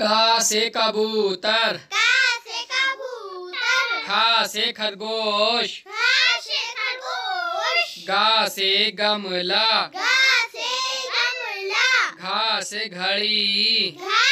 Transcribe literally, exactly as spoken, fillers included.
का से कबूतर, का से कबूतर, खा से खरगोश, खा से खरगोश, गा से गमला, गा से गमला, घा से घड़ी, घा